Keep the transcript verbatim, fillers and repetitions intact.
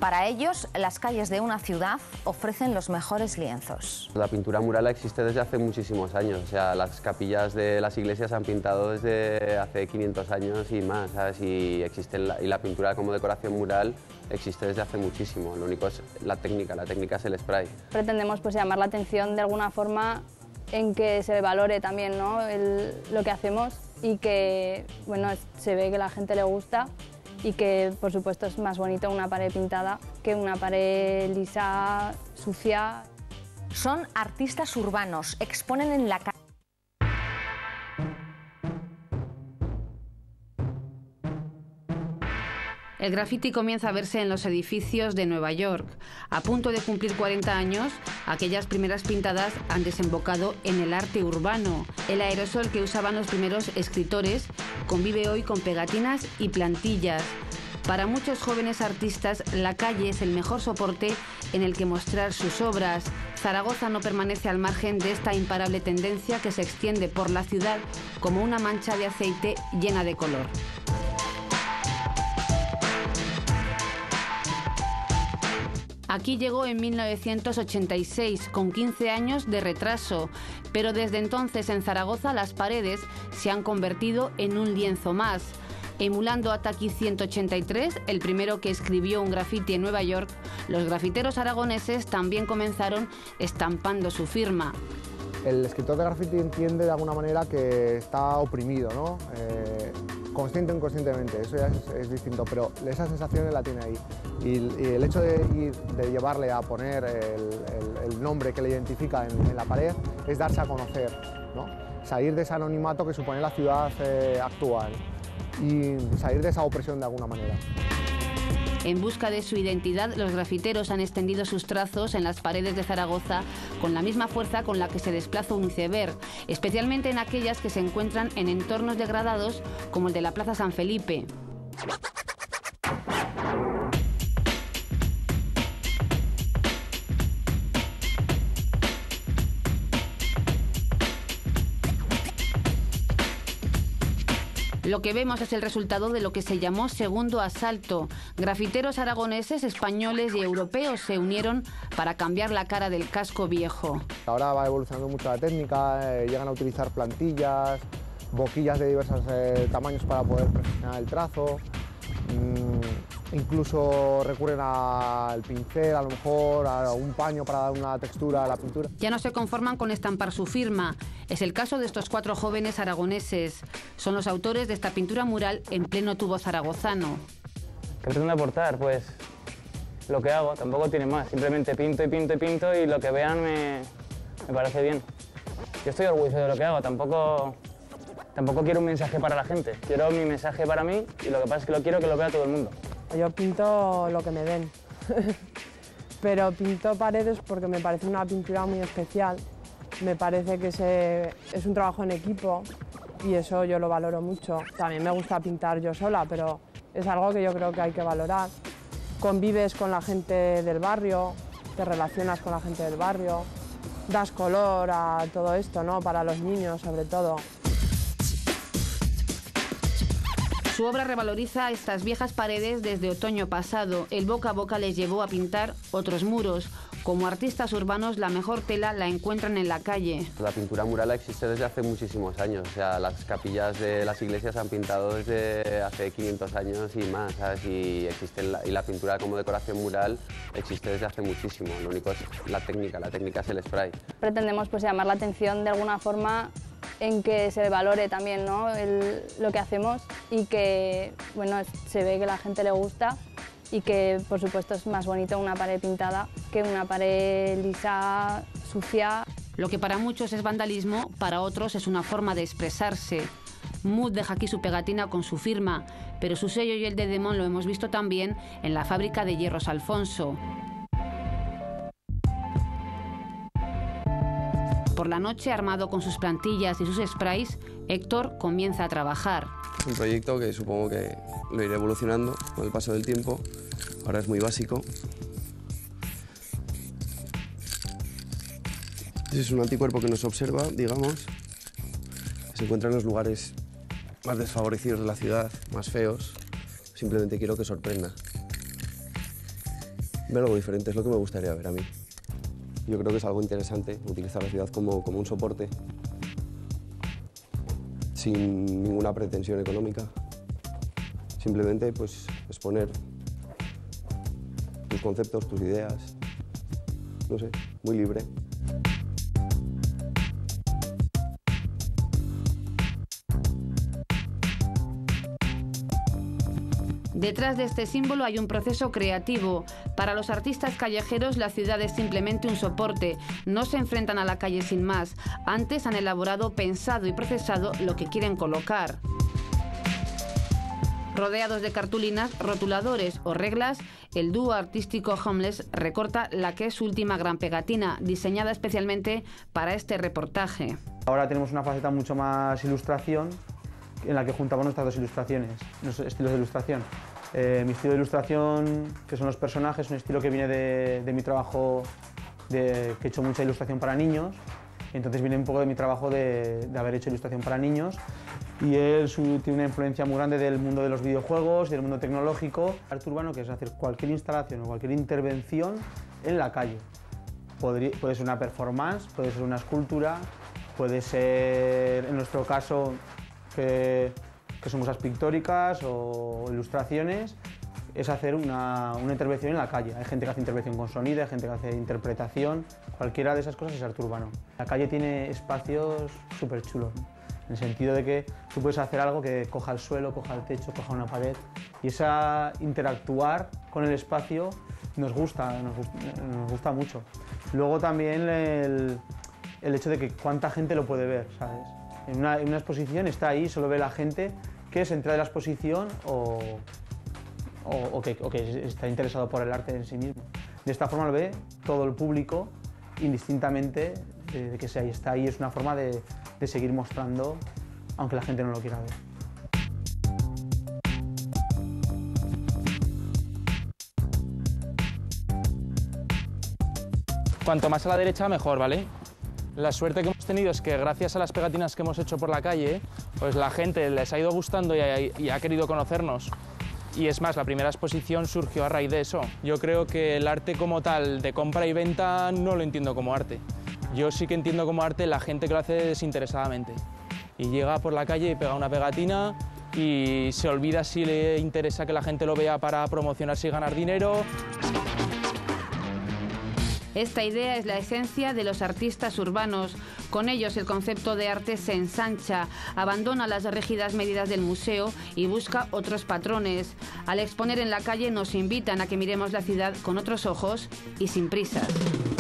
Para ellos, las calles de una ciudad ofrecen los mejores lienzos. La pintura mural existe desde hace muchísimos años, o sea, las capillas de las iglesias se han pintado desde hace quinientos años y más, ¿sabes? Y, existe la, y la pintura como decoración mural existe desde hace muchísimo, lo único es la técnica, la técnica es el spray. Pretendemos pues llamar la atención de alguna forma en que se valore también, ¿no? el, lo que hacemos y que bueno, se ve que a la gente le gusta y que por supuesto es más bonito una pared pintada que una pared lisa, sucia. Son artistas urbanos, exponen en la calle. El graffiti comienza a verse en los edificios de Nueva York. A punto de cumplir cuarenta años, aquellas primeras pintadas han desembocado en el arte urbano. El aerosol que usaban los primeros escritores convive hoy con pegatinas y plantillas. Para muchos jóvenes artistas, la calle es el mejor soporte en el que mostrar sus obras. Zaragoza no permanece al margen de esta imparable tendencia que se extiende por la ciudad como una mancha de aceite llena de color. Aquí llegó en mil novecientos ochenta y seis, con quince años de retraso, pero desde entonces en Zaragoza las paredes se han convertido en un lienzo más. Emulando a Taki ciento ochenta y tres, el primero que escribió un grafiti en Nueva York, los grafiteros aragoneses también comenzaron estampando su firma. El escritor de grafiti entiende de alguna manera que está oprimido, ¿no? Eh, consciente o inconscientemente, eso ya es, es distinto, pero esa sensación la tiene ahí. Y, y el hecho de, ir, de llevarle a poner el, el, el nombre que le identifica en, en la pared es darse a conocer, ¿no? Salir de ese anonimato que supone la ciudad eh, actual y salir de esa opresión de alguna manera. En busca de su identidad, los grafiteros han extendido sus trazos en las paredes de Zaragoza con la misma fuerza con la que se desplaza un iceberg, especialmente en aquellas que se encuentran en entornos degradados como el de la Plaza San Felipe. Lo que vemos es el resultado de lo que se llamó segundo asalto. Grafiteros aragoneses, españoles y europeos se unieron para cambiar la cara del casco viejo. Ahora va evolucionando mucho la técnica, eh, llegan a utilizar plantillas, boquillas de diversos eh, tamaños para poder perfeccionar el trazo. Mm, incluso recurren al pincel, a lo mejor a un paño para dar una textura a la pintura. Ya no se conforman con estampar su firma. Es el caso de estos cuatro jóvenes aragoneses. Son los autores de esta pintura mural en pleno tubo zaragozano. ¿Qué pretendo aportar? Pues lo que hago, tampoco tiene más. Simplemente pinto y pinto y pinto y lo que vean me, me parece bien. Yo estoy orgulloso de lo que hago, tampoco, tampoco quiero un mensaje para la gente. Quiero mi mensaje para mí y lo que pasa es que lo quiero que lo vea todo el mundo. Yo pinto lo que me den, pero pinto paredes porque me parece una pintura muy especial. Me parece que se, es un trabajo en equipo y eso yo lo valoro mucho. También me gusta pintar yo sola, pero es algo que yo creo que hay que valorar. Convives con la gente del barrio, te relacionas con la gente del barrio, das color a todo esto, ¿no? Para los niños sobre todo. Su obra revaloriza estas viejas paredes desde otoño pasado. El boca a boca les llevó a pintar otros muros. Como artistas urbanos, la mejor tela la encuentran en la calle. La pintura mural existe desde hace muchísimos años. O sea, las capillas de las iglesias se han pintado desde hace quinientos años y más, ¿sabes? Y, existe la, y la pintura como decoración mural existe desde hace muchísimo. Lo único es la técnica, la técnica es el spray. Pretendemos pues llamar la atención de alguna forma en que se valore también, ¿no? el, lo que hacemos y que bueno, se ve que a la gente le gusta y que por supuesto es más bonito una pared pintada que una pared lisa, sucia. Lo que para muchos es vandalismo, para otros es una forma de expresarse. Mood deja aquí su pegatina con su firma, pero su sello y el de Demón lo hemos visto también en la fábrica de hierros Alfonso. Por la noche, armado con sus plantillas y sus sprays, Héctor comienza a trabajar. Es un proyecto que supongo que lo iré evolucionando con el paso del tiempo. Ahora es muy básico. Es un anticuerpo que nos observa, digamos. Se encuentra en los lugares más desfavorecidos de la ciudad, más feos. Simplemente quiero que sorprenda. ver algo diferente, es lo que me gustaría ver a mí. Yo creo que es algo interesante utilizar la ciudad como, como un soporte, sin ninguna pretensión económica. Simplemente pues, exponer tus conceptos, tus ideas, no sé, muy libre. Detrás de este símbolo hay un proceso creativo. Para los artistas callejeros la ciudad es simplemente un soporte. No se enfrentan a la calle sin más. Antes han elaborado, pensado y procesado lo que quieren colocar. Rodeados de cartulinas, rotuladores o reglas, el dúo artístico Homeless recorta la que es su última gran pegatina, diseñada especialmente para este reportaje. Ahora tenemos una faceta mucho más ilustración, en la que juntamos nuestras dos ilustraciones, nuestros estilos de ilustración. Eh, mi estilo de ilustración, que son los personajes, es un estilo que viene de, de mi trabajo, de, que he hecho mucha ilustración para niños, entonces viene un poco de mi trabajo de, de haber hecho ilustración para niños, y él su, tiene una influencia muy grande del mundo de los videojuegos y del mundo tecnológico. Arte urbano, que es hacer cualquier instalación o cualquier intervención en la calle. Podría, puede ser una performance, puede ser una escultura, puede ser, en nuestro caso, que, que son cosas pictóricas o ilustraciones, es hacer una, una intervención en la calle. Hay gente que hace intervención con sonido, hay gente que hace interpretación, cualquiera de esas cosas es arte urbano. La calle tiene espacios súper chulos, ¿no? En el sentido de que tú puedes hacer algo que coja el suelo, coja el techo, coja una pared, y esa interactuar con el espacio nos gusta, nos gusta, nos gusta mucho. Luego también el, el hecho de que cuánta gente lo puede ver, ¿sabes? En una, en una exposición está ahí, solo ve la gente que se entra de la exposición o, o, o, que, o que está interesado por el arte en sí mismo. De esta forma lo ve todo el público, indistintamente de, de que sea, y está ahí, es una forma de, de seguir mostrando, aunque la gente no lo quiera ver. Cuanto más a la derecha, mejor, ¿vale? La suerte que hemos tenido es que gracias a las pegatinas que hemos hecho por la calle, pues la gente les ha ido gustando y ha, y ha querido conocernos. Y es más, la primera exposición surgió a raíz de eso. Yo creo que el arte como tal, de compra y venta, no lo entiendo como arte. Yo sí que entiendo como arte la gente que lo hace desinteresadamente. Y llega por la calle y pega una pegatina y se olvida si le interesa que la gente lo vea para promocionarse y ganar dinero. Esta idea es la esencia de los artistas urbanos. Con ellos el concepto de arte se ensancha, abandona las rígidas medidas del museo y busca otros patrones. Al exponer en la calle nos invitan a que miremos la ciudad con otros ojos y sin prisas.